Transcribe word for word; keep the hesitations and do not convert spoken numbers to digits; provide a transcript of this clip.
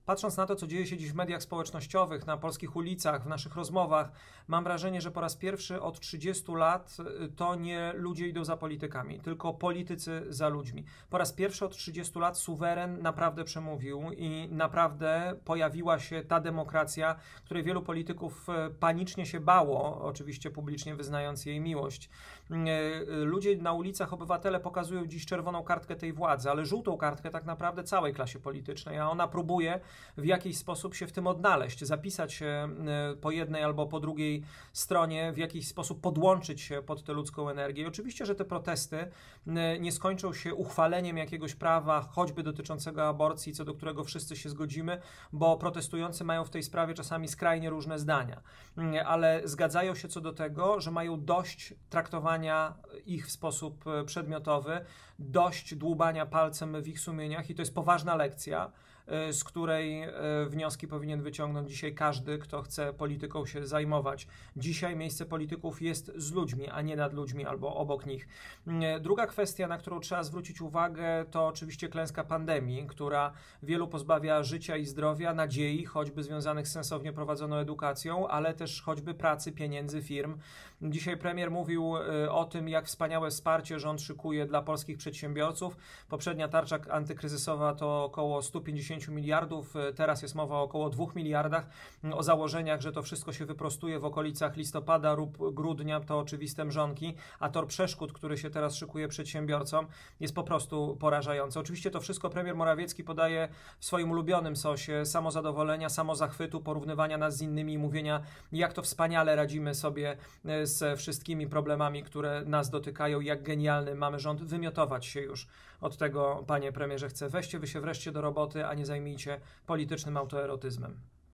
patrząc na to, co dzieje się dziś w mediach społecznościowych, na polskich ulicach, w naszych rozmowach, mam wrażenie, że po raz pierwszy od trzydziestu lat to nie ludzie idą za politykami, tylko politycy za ludźmi. Po raz pierwszy od trzydziestu lat suweren naprawdę przemówił i naprawdę pojawiła się ta demokracja, której wielu polityków panicznie się bało, oczywiście publicznie wyznając jej miłość. Ludzie na ulicach, obywatele pokazują dziś czerwoną kartkę tej władzy, ale żółtą kartkę tak naprawdę całej klasie politycznej, a ona próbuje w jakiś sposób się w tym odnaleźć, zapisać się po jednej albo po drugiej stronie, w jakiś sposób podłączyć się pod tę ludzką energię. I oczywiście, że te protesty nie skończą się uchwaleniem jakiegoś prawa, choćby dotyczącego aborcji, co do którego wszyscy się zgodzimy, bo protestujący mają w tej sprawie czasami skrajnie różne zdania, ale zgadzają się co do tego, że mają dość traktowania ich w sposób przedmiotowy, dość dłubania palcem w ich sumieniach i to jest poważna lekcja, z której wnioski powinien wyciągnąć dzisiaj każdy, kto chce polityką się zajmować. Dzisiaj miejsce polityków jest z ludźmi, a nie nad ludźmi albo obok nich. Druga kwestia, na którą trzeba zwrócić uwagę, to oczywiście klęska pandemii, która wielu pozbawia życia i zdrowia, nadziei, choćby związanych z sensownie prowadzoną edukacją, ale też choćby pracy, pieniędzy, firm. Dzisiaj premier mówił o tym, jak wspaniałe wsparcie rząd szykuje dla polskich przedsiębiorców. Poprzednia tarcza antykryzysowa to około sto pięćdziesiąt miliardów, teraz jest mowa o około dwóch miliardach, o założeniach, że to wszystko się wyprostuje w okolicach listopada lub grudnia, to oczywiste mrzonki, a tor przeszkód, który się teraz szykuje przedsiębiorcom, jest po prostu porażający. Oczywiście to wszystko premier Morawiecki podaje w swoim ulubionym sosie samozadowolenia, samozachwytu, porównywania nas z innymi i mówienia, jak to wspaniale radzimy sobie z wszystkimi problemami, które nas dotykają, jak genialny mamy rząd. Wymiotować się już od tego, panie premierze, chcę. Weźcie wy się wreszcie do roboty, a nie zajmijcie politycznym autoerotyzmem.